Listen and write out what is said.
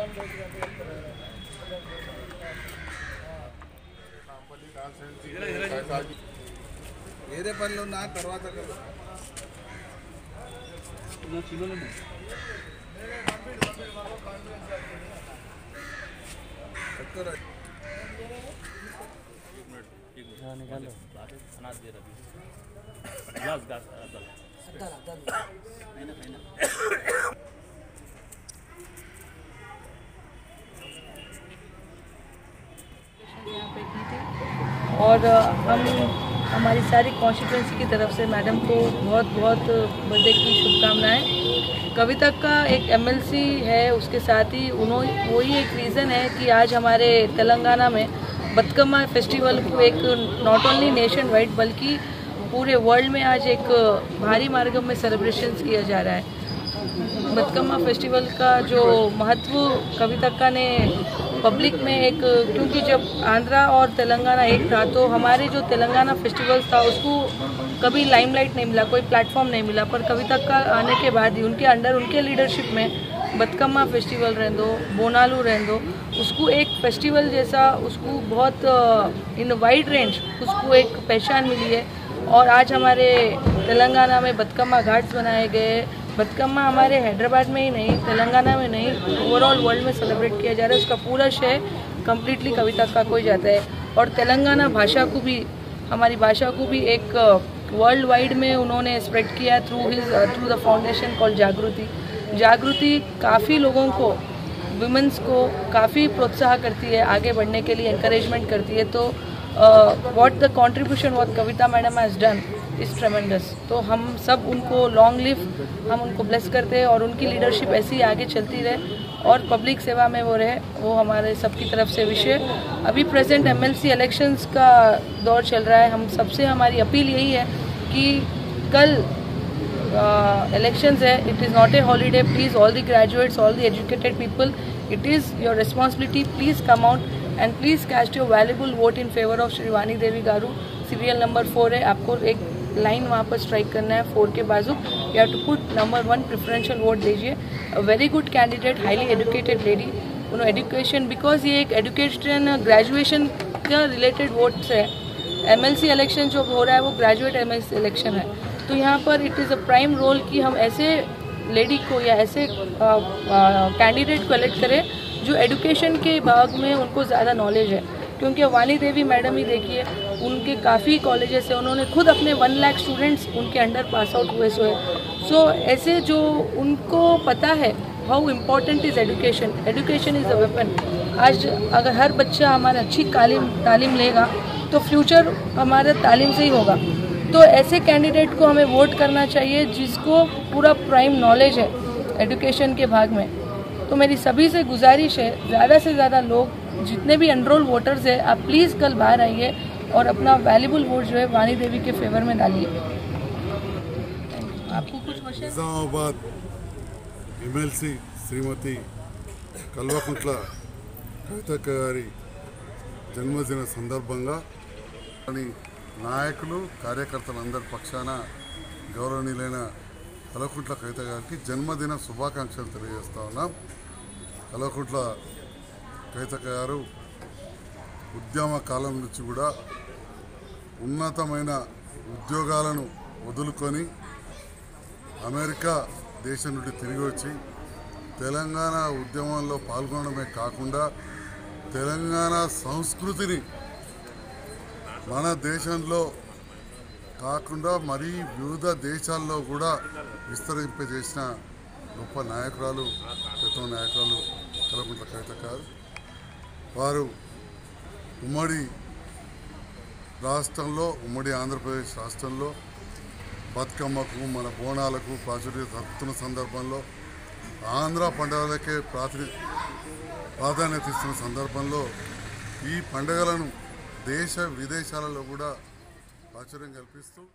వేరే పనులు ఉన్నా తర్వాత निकालो अनाज दे और हम हमारी सारी कॉन्स्टिट्यूंसी की तरफ से मैडम को बहुत बहुत बर्थडे की शुभकामनाएं। कविता का एक एमएलसी है, उसके साथ ही वही एक रीज़न है कि आज हमारे तेलंगाना में बतकम्मा फेस्टिवल को एक नॉट ओनली नेशन वाइड बल्कि पूरे वर्ल्ड में आज एक भारी मार्गम में सेलिब्रेशंस किया जा रहा है। बतकम्मा फेस्टिवल का जो महत्व कविता ने पब्लिक में एक, क्योंकि जब आंध्रा और तेलंगाना एक था तो हमारे जो तेलंगाना फेस्टिवल था उसको कभी लाइमलाइट नहीं मिला, कोई प्लेटफॉर्म नहीं मिला, पर कविता का आने के बाद ही उनके अंडर उनके लीडरशिप में बतकम्मा फेस्टिवल रहने दो, बोनालू रहने दो, उसको एक फेस्टिवल जैसा उसको बहुत इन वाइड रेंज उसको एक पहचान मिली है। और आज हमारे तेलंगाना में बतकम्मा घाट्स बनाए गए। बतकम्मा हमारे हैदराबाद में ही नहीं, तेलंगाना में नहीं, ओवरऑल वर्ल्ड में सेलिब्रेट किया जा रहा है। उसका पूरा श्रेय कम्प्लीटली कविता का को जाता है। और तेलंगाना भाषा को भी, हमारी भाषा को भी एक वर्ल्ड वाइड में उन्होंने स्प्रेड किया थ्रू द फाउंडेशन कॉल्ड जागृति। जागृति काफ़ी लोगों को, वुमेन्स को काफ़ी प्रोत्साहन करती है, आगे बढ़ने के लिए encouragement करती है। तो what the contribution what Kavita madam has done is tremendous। तो हम सब उनको लॉन्ग लिव, हम उनको ब्लेस करते हैं और उनकी लीडरशिप ऐसी ही आगे चलती रहे और पब्लिक सेवा में वो रहे, वो हमारे सबकी तरफ से विषय। अभी प्रेजेंट एमएलसी इलेक्शंस का दौर चल रहा है। हम सबसे हमारी अपील यही है कि कल elections है, it is not a holiday, please all the graduates, all the educated people, it is your responsibility, please come out and please cast your valuable vote in favor of Shri वानी देवी गारू। Serial number 4 है, आपको एक line वहाँ पर strike करना है 4 के बाजू। You have to put number 1 preferential vote दीजिए। A very good candidate, highly educated lady, उन्होंने एजुकेशन, बिकॉज ये एक एजुकेशन ग्रेजुएशन का रिलेटेड वोट्स है। एमएलसी इलेक्शन जो हो रहा है वो ग्रेजुएट एमएलसी इलेक्शन है। तो यहाँ पर it is a prime role कि हम ऐसे लेडी को या ऐसे कैंडिडेट को इलेक्ट करें जो एजुकेशन के भाग में उनको ज़्यादा नॉलेज है। क्योंकि वानी देवी मैडम ही देखिए, उनके काफ़ी कॉलेजेस हैं, उन्होंने खुद अपने 1 लाख स्टूडेंट्स उनके अंडर पास आउट हुए सो ऐसे जो उनको पता है how important is education. Education is a weapon. आज अगर हर बच्चा हमारा अच्छी तालीम लेगा तो फ्यूचर हमारा तालीम से ही होगा। तो ऐसे कैंडिडेट को हमें वोट करना चाहिए जिसको पूरा प्राइम नॉलेज है एजुकेशन के भाग में। तो मेरी सभी से गुजारिश है, ज़्यादा से ज़्यादा लोग, जितने भी एनरोल वोटर्स हैं, आप प्लीज़ कल बाहर आइए और अपना वैल्यूबल वोट जो है वानी देवी के फेवर में डालिए। आपको कुछ क्वेश्चन? నిజామాబాద్ ఎమ్మెల్సీ శ్రీమతి కల్వకుంట్ల కవితక్క గారి జన్మదిన సందర్భంగా నాయకులు కార్యకర్తలందరి పక్షాన గౌరవనీయులైన కల్వకుంట్ల కవిత గారికి జన్మదిన శుభాకాంక్షలు తెలియజేస్తా ఉన్నాం। కల్వకుంట్ల కవితక్క గారు ఉద్యమ కాలం నుంచి కూడా ఉన్నతమైన ఉద్యోగాలను వదులుకొని అమెరికా దేశం నుండి తిరిగి వచ్చి తెలంగాణ ఉద్యమంలో పాల్గొనడమే కాకుండా తెలంగాణ సంస్కృతిని మన దేశంలో కాకుండా మరీ వివిధ దేశాల్లో కూడా విస్తరింపజేసిన గొప్ప నాయకురాలు, ప్రథమ నాయకురాలు కల్వకుంట్ల కవితక్క గారు। వారు ఉమ్మడి రాష్ట్రంలో, ఉమ్మడి ఆంధ్రప్రదేశ్ రాష్ట్రంలో బతుకమ్మకు, మన బోనాలకు ప్రాచుర్యం జరుపుతున్న సందర్భంలో, ఆంధ్ర పండుగలకే ప్రాధాన్యత ఇస్తున్న సందర్భంలో ఈ పండుగలను దేశ విదేశాలలో కూడా ప్రాచుర్యం కల్పిస్తూ